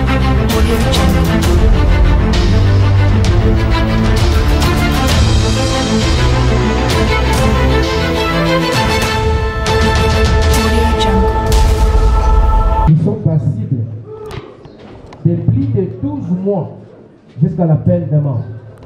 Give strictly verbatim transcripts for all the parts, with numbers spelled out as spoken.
Ils sont passibles de plus de douze mois jusqu'à la peine de mort.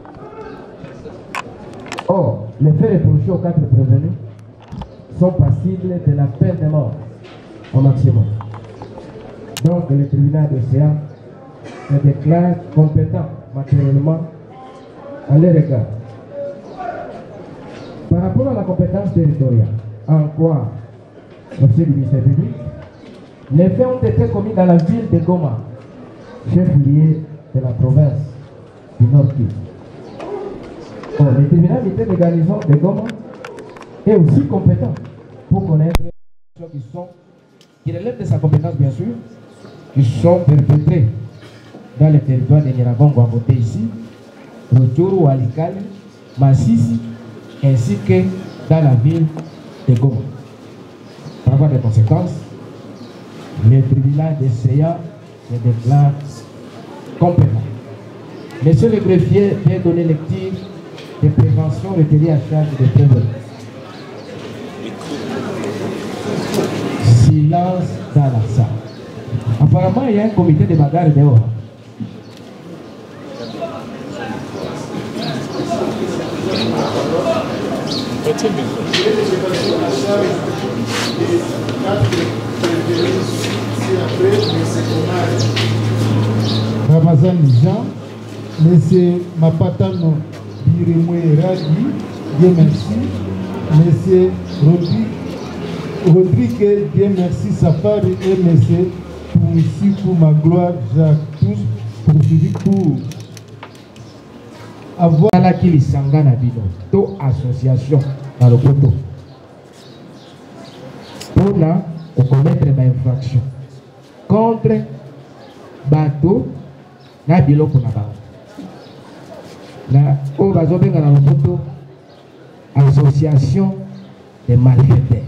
Or, les faits reprochés aux quatre prévenus sont passibles de la peine de mort au maximum. Donc, le tribunal de C A se déclare compétent matériellement à leur égard. Par rapport à la compétence territoriale, en quoi, officier du ministère public, les faits ont été commis dans la ville de Goma, chef-lieu de la province du Nord-Kivu. Bon, le tribunal militaire de garnison de Goma est aussi compétent pour connaître les actions qui sont, qui relèvent de sa compétence bien sûr, qui sont perpétrées dans le territoire de Nyiragongo à côté ici, Rutshuru, Walikale, Masisi, ainsi que dans la ville de Goma. Par voie de conséquences, le tribunal de C A se déclare compétent. Monsieur le greffier vient donner lecture de prévention retenue à charge de prévenir. Silence dans la salle. Apparemment, il y a un comité de bagarre dehors. Ramazan Jean, Monsieur Mapatano Birimwe Radi, Dieu merci, Monsieur Rodrigue, Dieu merci Safari et Monsieur Poussikou Magloire Jacques, tous poursuivis pour avoir la qui sangana bino, to association dans le poteau. Pour là, on commettre des infractions contre bateau na biloko na bango. Na o bazobenga na lopoto association des malfaiteurs.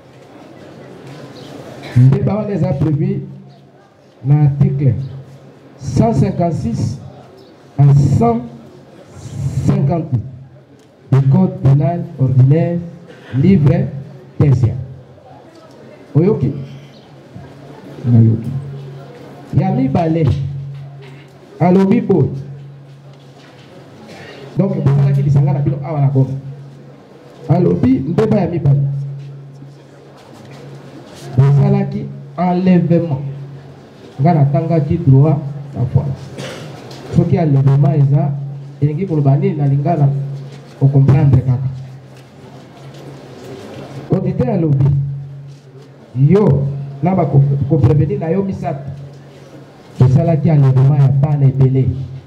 Le débat les a prévu dans l'article cent cinquante-six à cent cinquante-huit du code pénal ordinaire livre deuxième. Oyoki Nayoki Yami Balé alobi bo donc c'est qui lisanga na bino awa na goma alobi mbeba ya mibali basalaki enlèvement nga natangaki droit na voilà soki enlèvement eza elingi koloba nini na lingala okomprendre kaka auditeur alobi yo na bakoprevenir na yo misato esalaki enlèvement ya bana ebele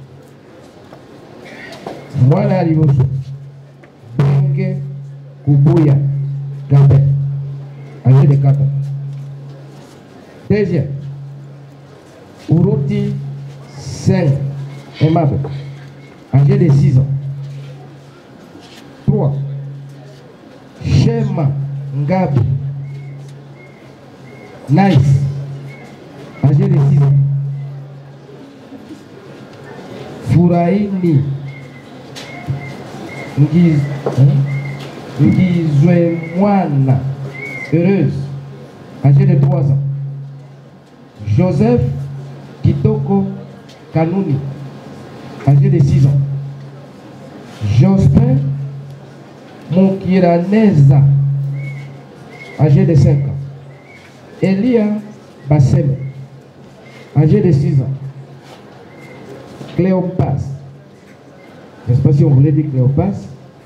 mwana ya liboso Benge Kubuya Gabin âgé de quatre ans. Deuxième Uruti cinq Aimable âgé de six ans. Trois Shema Ngabi Nice âgé de six ans. Furaini Ngizwe Mwana Heureuse âgé de trois ans. Joseph Kitoko Kanuni âgé de six ans. Jospin Monkiraneza âgé de cinq ans. Elia Bassem âgé de six ans. Cléopas, je ne sais pas si on voulait dire Cléopas.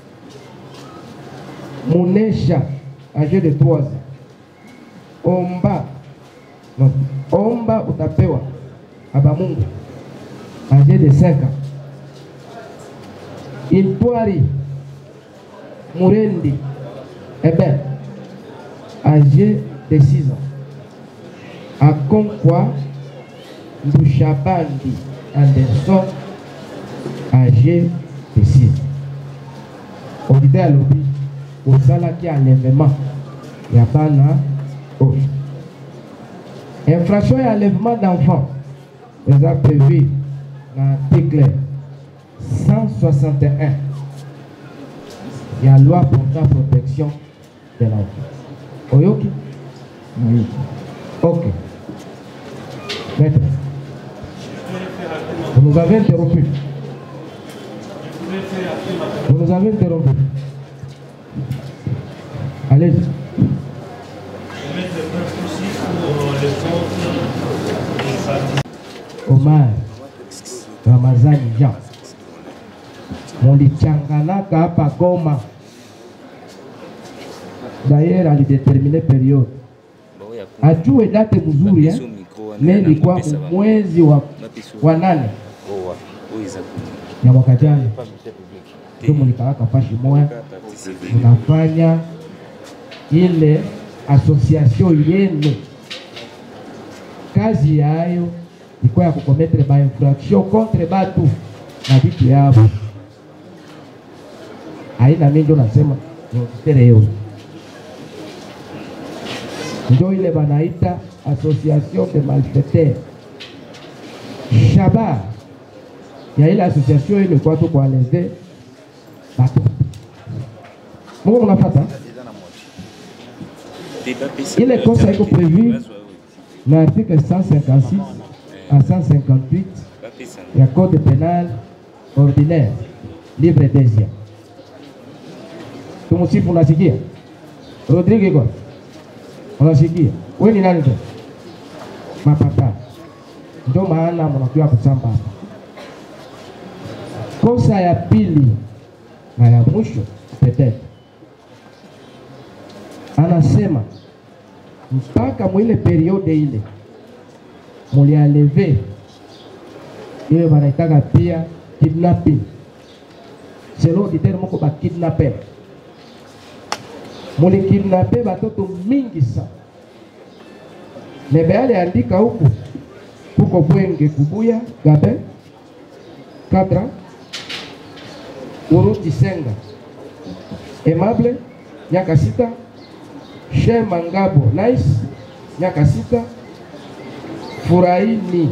Mounesha, âgé de trois ans. Omba, non, Omba Utapewa, Abamungu, âgé de cinq ans. Intwari, Murendi, Eben, âgé de six ans. Akonkwa, Ndushabandi, Anderson, âgé de six ans. Auditeur à l'objet, au salaire qui a enlèvement, il n'y a pas là. Infraction et enlèvement d'enfants. les a prévus dans l'article cent soixante et un. Il y a la loi portant protection de l'enfant. Oyoki? Oui. Ok. Maître. Vous nous avez interrompu. Vous nous avez interrompu. Allez-y. Omar Ramazani Jean mulichanganaka hapa Goma. D'ailleurs alidétermine période ajue date mzuri eh? Mais ilikuwa mwezi wa, wa nane ya mwaka jana. Ndio mulikawaka fashi moya unafanya ile association yenu. Kazi yayo ilikuwa ya kukometre ba infraction contre batu na vitu yabo. Aina mimi ndio nasema ndio ndio ile banaita association de malfaiteurs. Shaba ya ile association ile kwa tu kualeze batu. Mungu unapata ile kosa iko prévu na article cent cinquante-six à cent cinquante-huit ya code pénal ordinaire livre deuxième. Tumusifu unasikia? Rodrigue kwa unasikia? Wewe ni nani? Mapata. Ndio maana mnakuwa kusamba hapa. Kosa ya pili na ya mwisho peut-être anasema mpaka mwile periode ile mulialeve ile wanaitaka pia kidnapping. Selon dit terme ko ba kidnapper. Muli kidnapper batoto mingi sana. Nebe aliandika huku kuko Bwenge Kubuya Gabe Kadra Uruti Senga Aimable miaka sita, Shema Ngabo Nice miaka sita, Furaini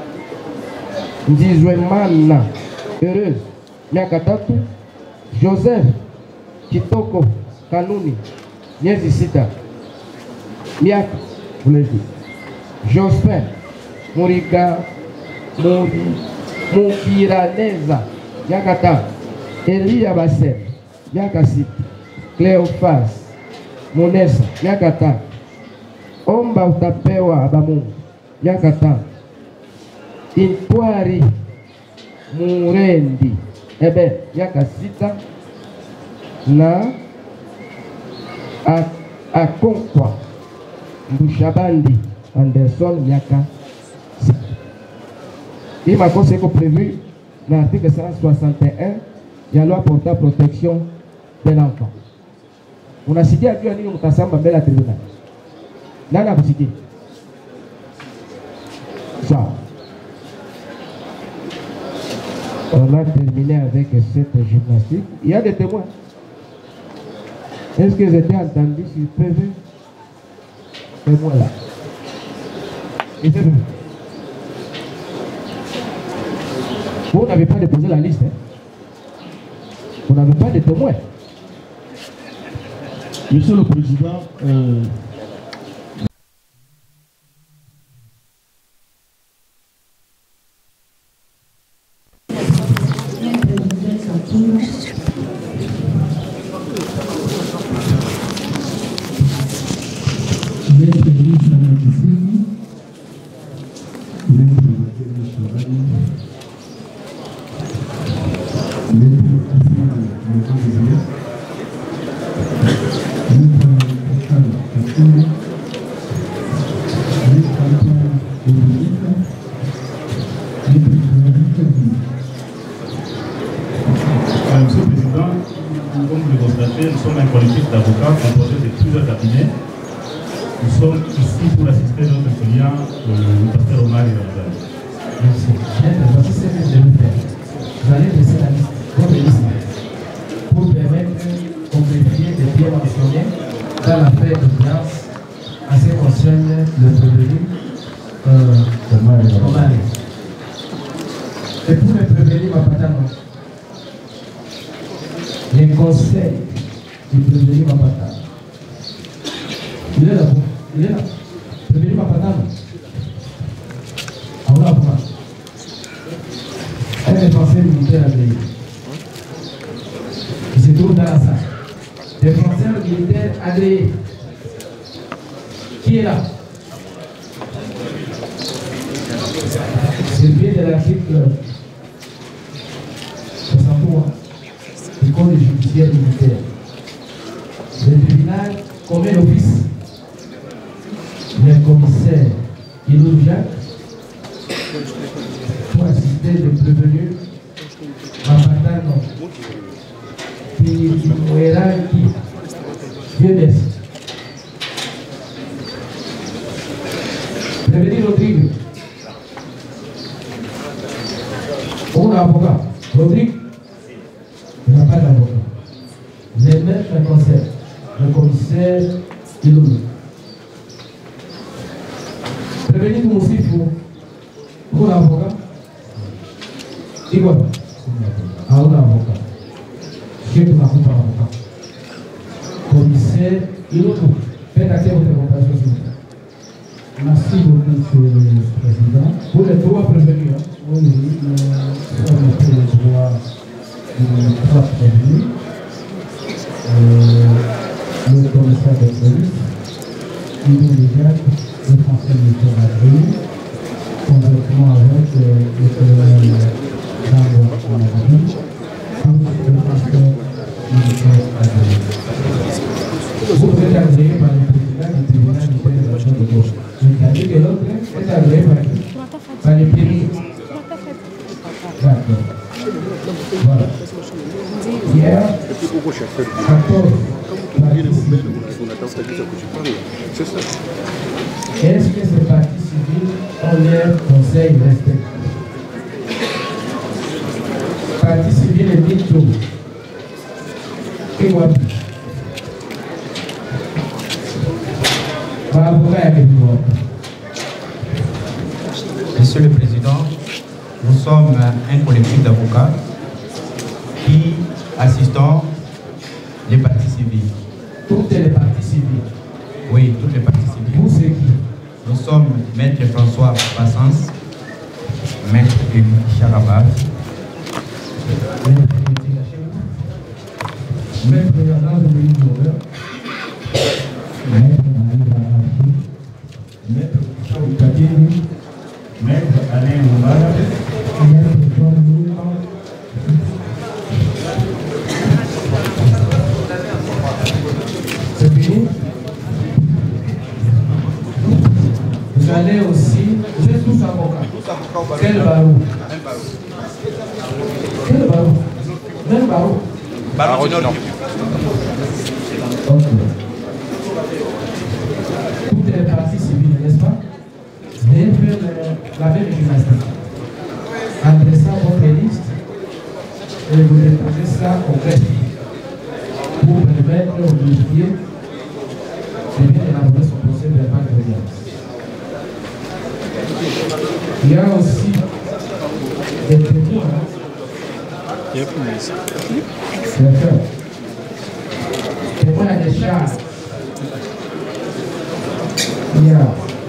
Ndizwemana Heureuse miaka tatu, Joseph Kitoko Kanuni miezi sita miaka ulezi, Jospin Muriga Muri Mukiraneza miaka tano, Elia Basem miaka sita, Cleophas Munesa miaka tano, Omba utapewa abamungu miaka tano, Intwari Murendi ebe miaka sita na Akonkwa Mbushabandi Anderson miaka sita. Hii makosa iko prévu na article cent soixante et un ya loi portant protection de l'enfant. Unasikia jua nini mtasamba mbele ya tribunal? Nani akusikia? Sawa. On a terminé avec cette gymnastique. Il y a des témoins. Est-ce que vous avez entendu sur P V? Témoins là. Et c'est vous. Vous n'avez pas déposé la liste. Hein? Vous n'avez pas de témoins. Monsieur le Président, euh, Et pour me prévenir, ma patane, les conseils de prévenir ma patane. Il est là, il est là. Prévenir ma patane. On va voir. Un défenseur militaire agréé. Il se trouve dans la salle. Défenseur militaire agréé. Qui est là? C'est le biais de l'article soixante-trois du Code judiciaire militaire. Le tribunal commet l'office. Le commissaire Ilou Jacques pour assister le prévenu Mapatano qui mourra qui Dieu laisse. Prévenir Rodrigue. On a un avocat. Rodrigue, il n'a pas d'avocat. Les maîtres le conseil, le commissaire Ilou. Prévenir aussi pour pour l'avocat. C'est quoi? Ah, on a un avocat. Je ne m'appelle pas l'avocat. Commissaire Ilou. Faites acter votre compréhension, s'il vous plaît. Merci beaucoup, Monsieur le Président. Vous les trois prévenus. Oui, nous sommes les droits de trois prévenus. Le commissaire de police, Ilou Jacques, le français militaire agréé, conjointement avec le colonel Jean-Louis Amadou, le français militaire agréé. Vous êtes agréé par le président du tribunal militaire de gauche. C'est-à-dire que l'autre est agréé par qui? Par les pays. D'accord. Voilà. Hier, quatorze. Est-ce que ces partis civils ont leur conseil respecté? Parti civil est Mito. Kiwabi. Monsieur le Président, nous sommes un collectif d'avocats qui assistons les partis civils. Toutes les parties civiles. Oui, toutes les parties civiles. Vous, c'est qui? Nous sommes Maître François Bassens, Maître Hugues Charabas, Maître Bernard de Méline-Sauveur, Maître Marie Barachi, Maître Charles Kadini, Maître Alain Moumara, Maître Jean Moulin. c'est fini? Vous allez aussi, vous êtes tous avocats. Quel barreau? Quel barreau? Même barreau? Barreau du Nord. Ok. Toutes les parties civiles, n'est-ce pas? Vous devez faire la même gymnastique. Adressant votre liste et vous déposez ça au greffe pour permettre au greffier de bien élaborer son procès verbal d'audience. Il y a aussi des témoins. D'accord. Témoins à des charges. Il y a.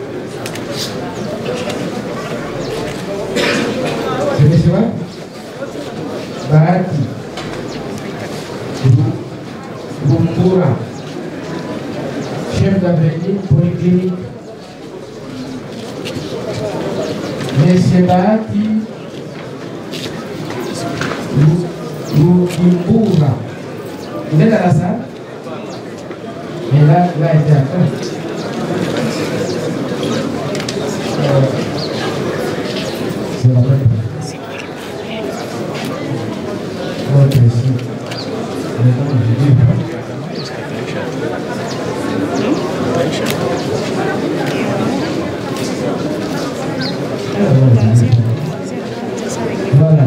Je me souviens? Baraki. Bumbura. Chef d'avenir polyclinique. Monsieur Baraki. Bumbura. Il est dans la salle? Mais là, il a été à faire. C'est la même. Ok, si. Maintenant, je dis. Voilà.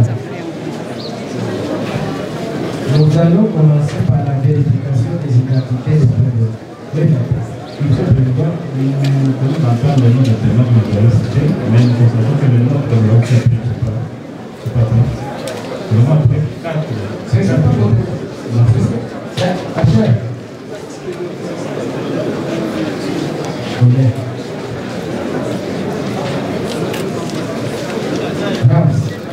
Nous allons commencer par la vérification des identités des prévenus. Monsieur le Président, nous pouvons entendre le nom de témoin de la cité, mais nous constatons que le nom de l'autre n'est pas papa. Vraiment, après quatre. C'est ça, pas votre. Non, c'est ça. C'est après. Rams.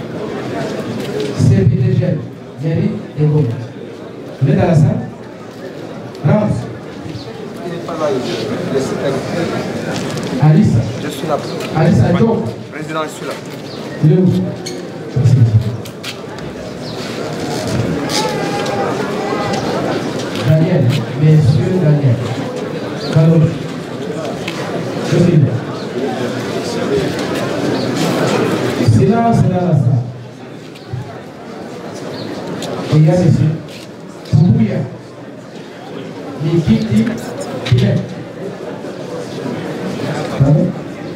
C P D G. Mairie et Goma. Vous êtes dans la salle? Rams. Il n'est pas là, je suis là. Alissa. Je suis là. Alissa, Joe. Président, je suis là. Il est où? Daniel, monsieur Daniel. Allô. Je suis là. Silence dans la salle. Et il y a monsieur Toubouya. L'équipe dit qu'il est. Allô?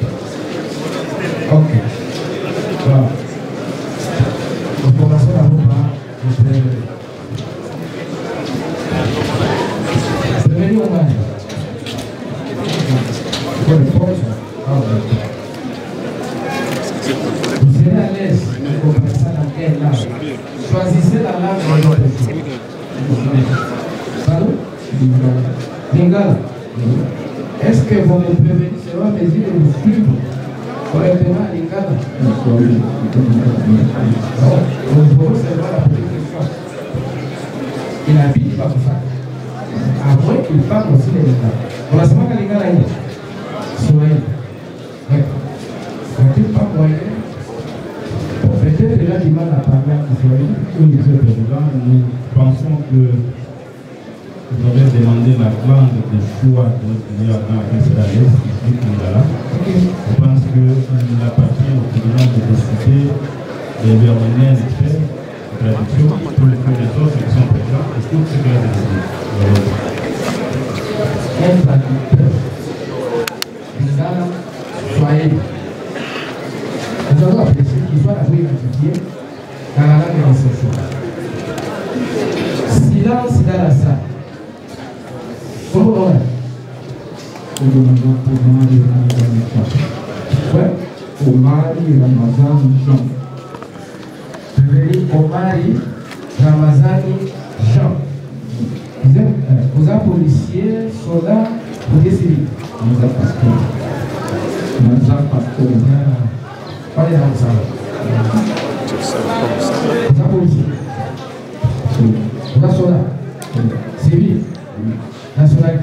Ok. Voilà. Nous commençons à vous parler. Prévenez au mari. Pour le proche. Vous serez à l'aise de commencer dans quelle langue. Choisissez la langue de votre choix. Pardon? Lingala. Est-ce que vous me prévenez selon mes idées de vous suivre correctement à Lingala? Non, vous pouvez seulement la petite question. Il habite pas comme ça. À moins qu'il parle aussi les Lingala. On a seulement qu'à Lingala, il est. Soyez. Quand il parle moyen, peut-être déjà du mal à parler à Soyez. Oui, monsieur le Président, nous pensons que vous avez demandé la langue de choix de notre Seigneur dans la Israël, ici, Lingala. Je pense qu'il appartient au tribunal de décider de lui amener un expert de traduction pour les les autres qui sont présents et tout ce qu'il a décidé. Un traducteur. Lingala, Soyez. Nous allons apprécier qu'il soit d'abord identifié dans la langue de ce choix. Silence dans la salle. Comment on est? Ouais. Omari Ramazan Jean. Réveillez Omari Ramazani Jean. Vous êtes, euh, vous êtes policier, soldat ou des civils? Nous avons pasteur. Nous avons pasteur. Parlez dans le salon. Vous êtes policier. Vous êtes soldat. Civil. Nationalité.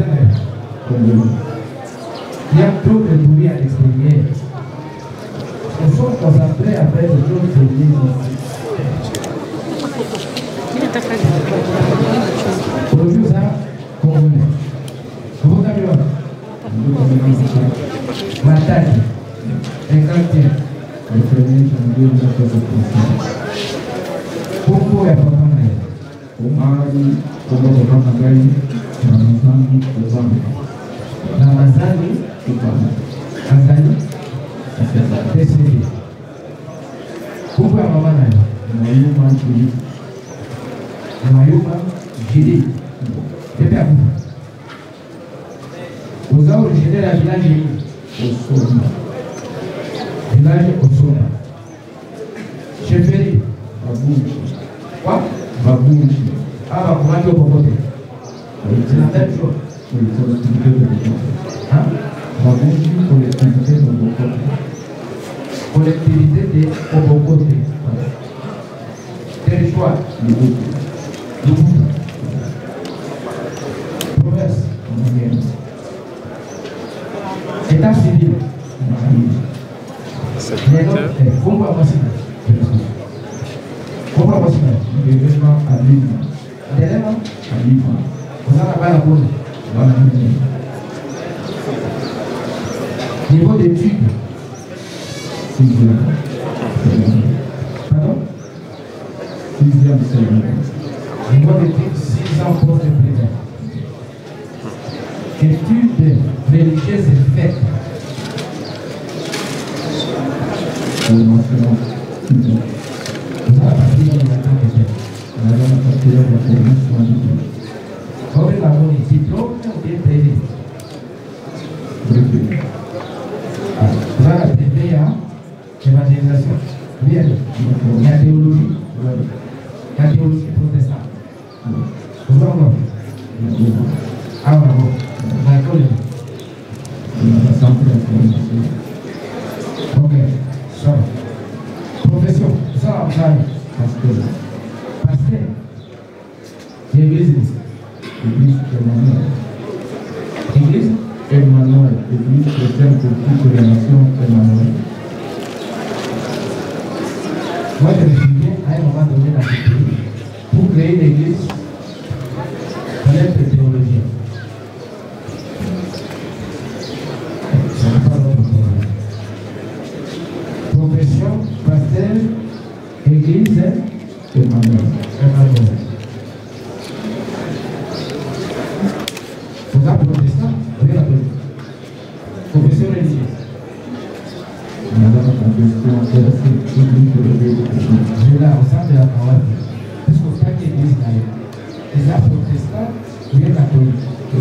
Il y a trop de bruit à l'extérieur. Nous sommes concentrés après les choses de l'église. Aujourd'hui, vous avez convenu. Vous avez vu? Matadi. Incantier. Le premier janvier mille neuf cent soixante-six. Pourquoi est important? Omari Ramazan Jean. Ramazani Azali décédé. Pourquoi maman n'a Moyuma Julie. Moyuma Julie. C'était à vous. Vous avez originaire la village Osoma. Village Osoma. Chefferie. Babouchi. Quoi? Babouchi. Ah, bah, comment tu as proposé? C'est la même chose. Oui, collectivité de Bokota. Hein? Babouchi, collectivité de Bokota. Collectivité de Obokote. Territoire. Liboto. Lubuta. Province. Moyenne. État civil. Mali. Mais non, eh, comment on va s'y mettre? Comment on va s'y mettre? Événement à Lima. Derrière, À Lima. vous avez pas la pause. Voilà. Niveau d'études. Sixième. Pardon? Sixième série. Niveau d'études, six ans post de primaire. Études religieuses et faites. Formation. Vous avez parti dans la temps de fait. Madame Patricia de la Commission. Vous avez la bonne diplôme ou bien privé? Brevet. Vous avez la T V A, évangélisation. Bien. Il y a théologie. Il y a théologie protestante. Vous voyez? Ah, bon. D'accord. Ok. So. Profession. Ça, on va pasteur. Pasteur. L'église. Église Emmanuel. Église Emmanuel. Église chrétienne pour toutes les nations Emmanuel. Moi, je me souviens à un moment donné dans ce pays, pour créer l'église, il fallait être théologien. Ce n'est pas notre problème. Profession, pasteur, église, Emmanuel. Emmanuel. Vous êtes protestant, vous êtes catholique. Profession religieuse. Madame la confession, c'est l'église de l'église. Je là, au centre de la parole. Parce que chaque église là, les arts protestants, vous êtes catholique.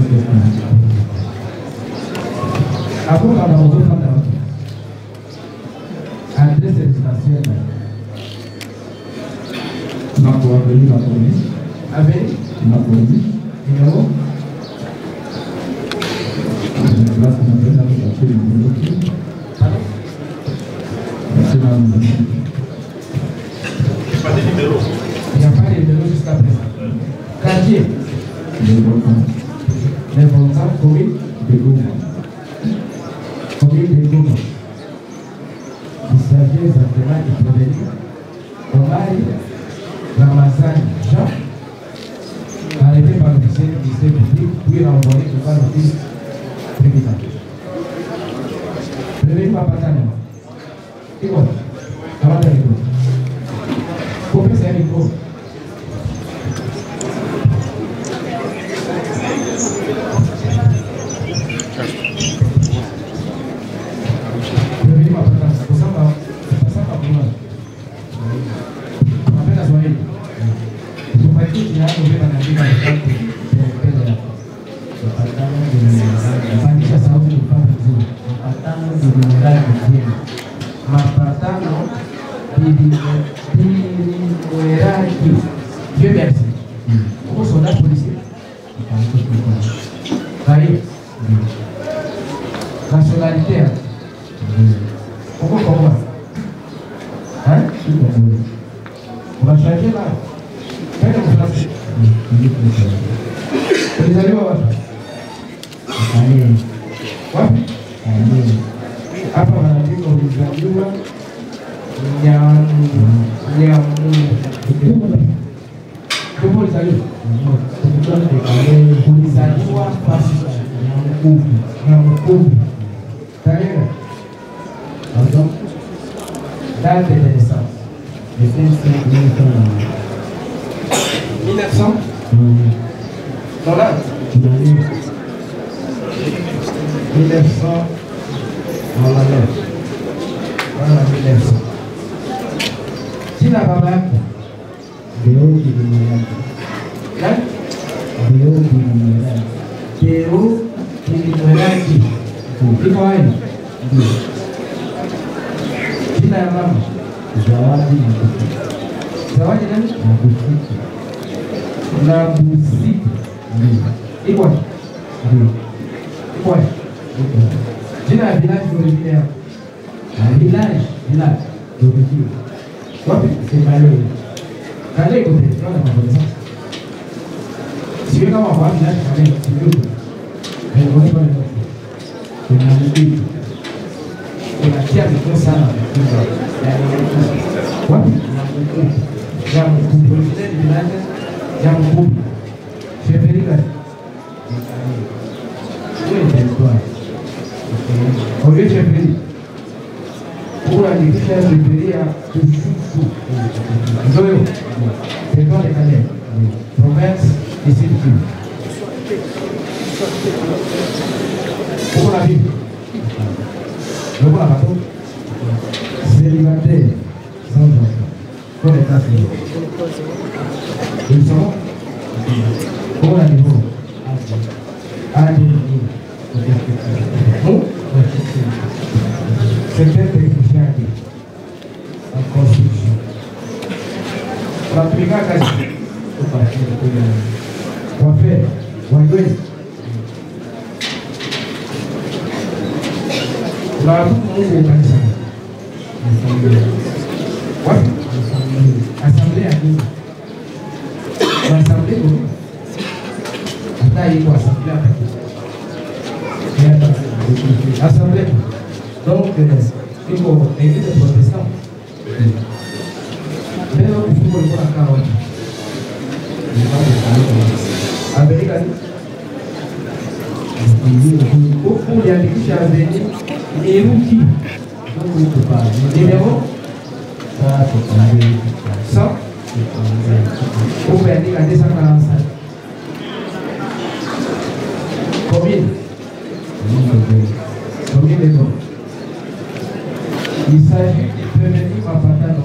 Après, on a dans vos autres adresse résidentielle. On a pour venir la police. Avec La police. numéro Là, c'est une personne qui a fait le numéro. pardon. C'est la numéro. Pas de numéro. Il n'y a pas de numéro jusqu'à présent. Quartier, Les volcans. les volcans, commune, Des Goma. commune de Goma. Il s'agit exactement de provenir au mari Ramazan Jean, arrêté par l'officier du ministère public, puis renvoyé devant l'office tribunal. Premier papa Tano. Et voilà. Avant de micro. Coupez ce micro. Premier papa Tano. Pour ça, pour ça, pour moi. On appelle la soirée. Pour pas qu'il y ait un mauvais dans la vie dans le cadre de la Fanisha sauti ni mfano mzuri. Mapatano bilimorali mjini. Mapatano bilimorali. Dieu merci. Comment sont là policiers? Paris. Nationalité. Pourquoi comment? Hein? On va changer là. Quel est le français? Les alliés wa wapi? Wapi? Hapa wanaandika ulizaliwa Nyamu Nyamu Kupo ulizaliwa? Ulizaliwa pasi Nyamukubi Nyamukubi Tarehe? Date de naissance mille neuf cents? Nolante? mille neuf cents nolante. Voilà mille neuf cents. Jina baba yako? Deo Kilimweraki. Nani? Deo Kilimweraki. Deo Kilimweraki. Iko wapi? Ndio. Jina ya mama? Zawadi Nabusi. Zawadi nani? Nabusi. Nabusi. Ndio. Iko wapi? Ndio. Iko wapi? Jina ya village d'origine yako? Village, village d'origine. Wapi? C'est Malais. Calais côté, tu vois la connaissance. Si tu veux comment on va village Calais, tu veux. Mais on ne connaît pas le nom. C'est Malais. On a qui a dit ça là? Wapi? Yamukubi. Originaire du village Yamukubi. Chez Félix. Où est le territoire? Au lieu de chez Félix. Pour la décrire de Félix à Toussoufou. Zoyo. Territoire de Calais. Province de Sud-Kivu. Pour la ville. Le bon bateau. Célibataire. Sans enfant. Pour l'état civil. Ils sont pour la niveau. À niveau. C'était technicien. en construction. La prière quasi. On va faire. On va faire. La route est au cancer. What? Assemblée à qui? L'assemblée au Attends, il faut assembler après. Assemblée. Donc, il faut l'église protestante. Mais là, il faut le voir à quarante. Amérique. Pour les églises à venir, et où qui? Numéro cent. Pour venir à deux cent quarante-cinq. Combien? Combien de temps? Il s'agit de prévenir ma patane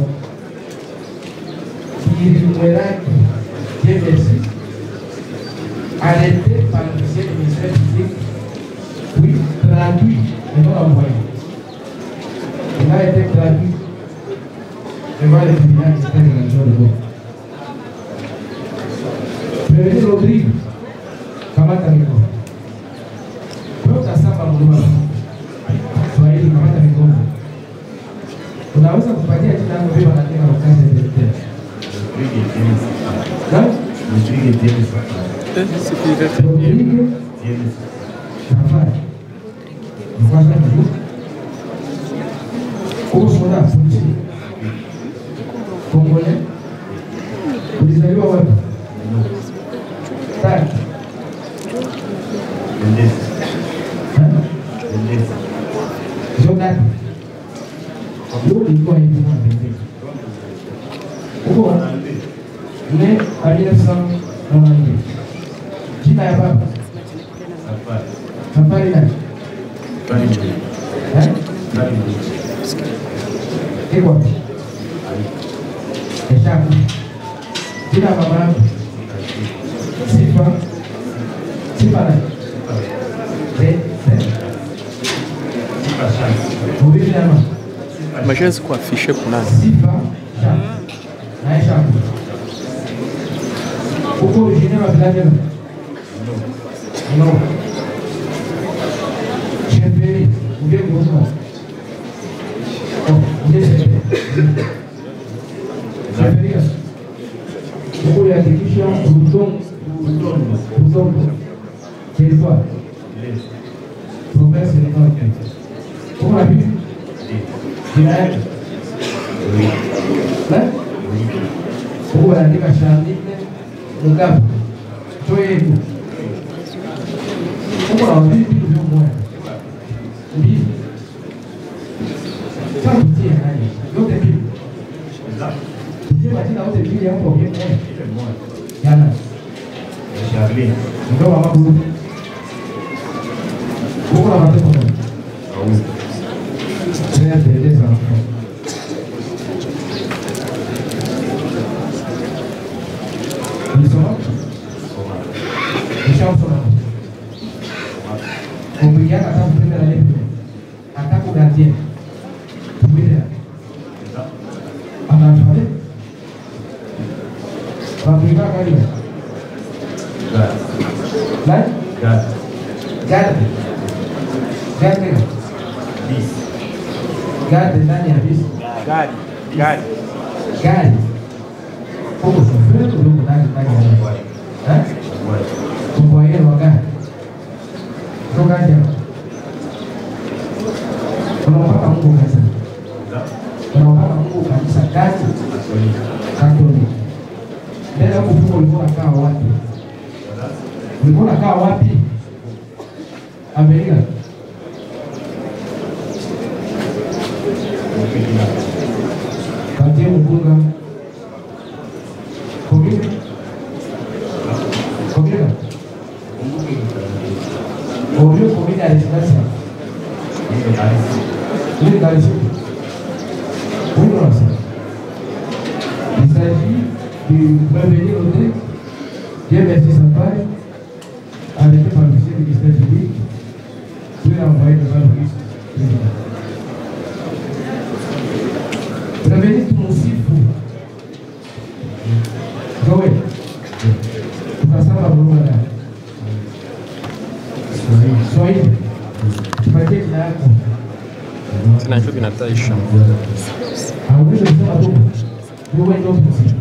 qui est Dieu merci, arrêté par l'officier du ministère public, oui, traduit, mais non envoyé. Il a été traduit devant le tribunal qui était de la région de Gaulle. Prévenir Rodrigue, Kamata Miko. Pour que ça va mourir, soyez le Kamata Miko. Unaweza kupatia jina langu vile wanataka wakaze militaire. Non? Rodrigue Diego Rodrigue Safari. Mfano ni Como soldat policier. Congolais. Ulizaliwa wapi? Tatu. Endesi. Endesi. Jordan. Yo ilikuwa hivi na pembeni. Uko ne a mille neuf cent quatre-vingt-deux. Jina ya baba. Safari. Safari nani? Safari. Eh? Safari. Iko wapi? Eshaku. Jina ya mama yako. Sifa. Sifa nani? Eh, eh. Sifa chance. Ubibi ya mama. Imagine se affiché pour nada. Sifa. Chance. Na Eshaku. Uko originaire wa village là? Non. Cheferi, ou bien gros. Oh, vous êtes cheferi. Uko ya kikisha Ruton, Ruton, Ruton. Territoire. Province de Nord. Uko na bibi? Jina yake? Oui. Eh? Uko anaandika Charline Mugabe. Toe hiyo. Uko na vipi ndio mmoja? Ndio. Sasa tutie nani? Yote bibi. Tutie majina yote bibi hapo kwa mmoja. Yana. Charlie. Ndio mama buru. Uko na watoto ngapi? Wawili. Très bien, ça. Ils sont là? Ils sont là. Obrigado a estar primeira lei. Até o gardien. Primeira. Analfabeto. Para privar a galinha. Gado. Vai? Gado. Garde. Garde. Bis. Garde ndani ya bisi. Gari, gari. Gari. Como sofrendo o grupo ndani ndani ya bisi. Eh? Companheiro wa gari. Sio gari yako. Unampaka Mungu kanisa. Unampaka Mungu kanisa gani? Katoliki. Mbele ya kufunga ulikuwa unakaa wapi? Ulikuwa unakaa wapi? Amerika. Katia Mugunga. Komina. Komina. Komina komina ya residência. Ele dá isso. Oui, nossa. Il s'agit de prévenir au texte. Dieu merci sa part. Arrêté par le ministère du ministère public. Puis envoyé devant le ministre président. Prévenir Tupatie jina yako. Tunajua kinataisha. Hauwezi kusema tu. Wewe ndio mtu.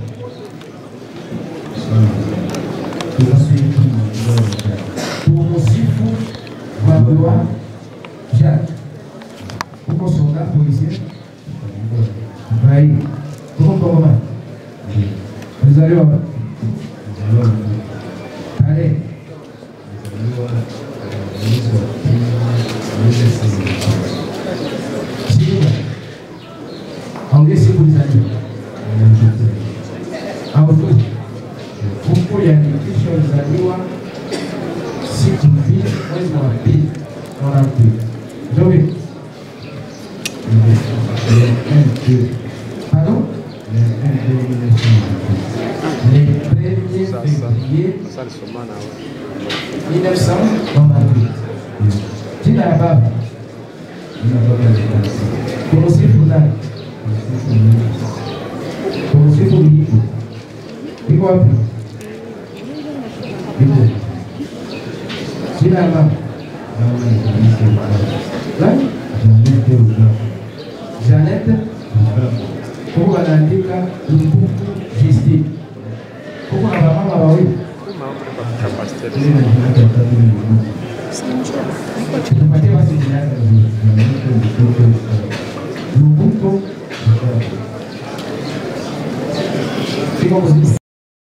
Tumsifu Baba Jacques. Uko songa policier? Vai. Uko kama mzaliwa wapi? Allez. Ongea siku zani. Hapo huko yaandikisho zaliwa siku mbili mwezi wa pili na pili. Ndio. Pardon? Les premiers février mille neuf cent trente-huit. Jina ya baba. Kumsifu nani? Kumsifu Mungu. Iko wapi? Iko. Jina ya baba. Nani? Janete. Huko anaandika Lukuku Justine. Huko na mama wawili. Tupatie basi jina yake.